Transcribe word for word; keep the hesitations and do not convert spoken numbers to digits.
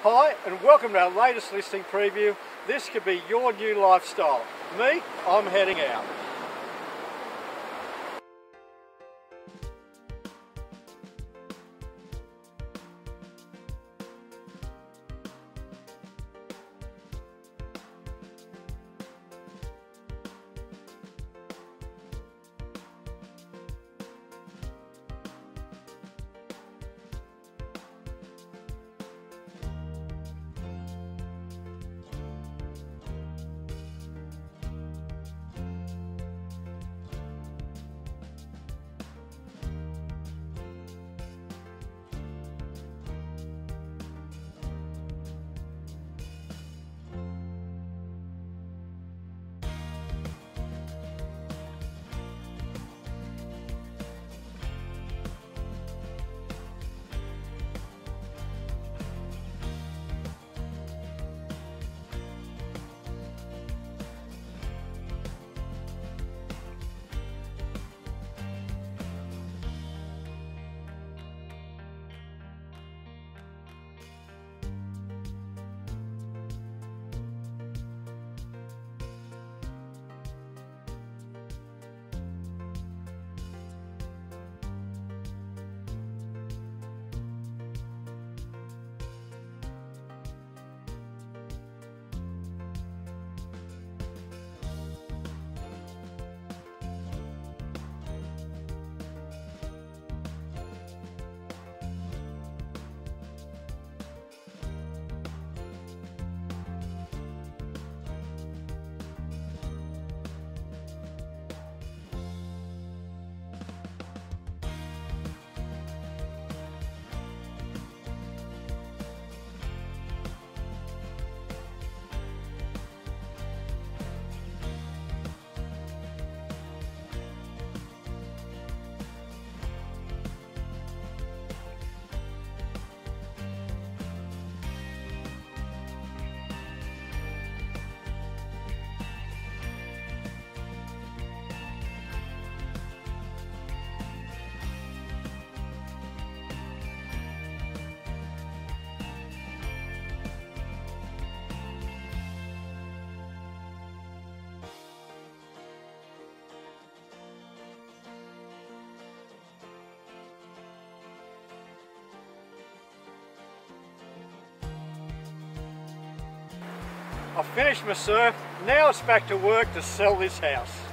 Hi and welcome to our latest listing preview. This could be your new lifestyle. Me, I'm heading out. I've finished my surf, now it's back to work to sell this house.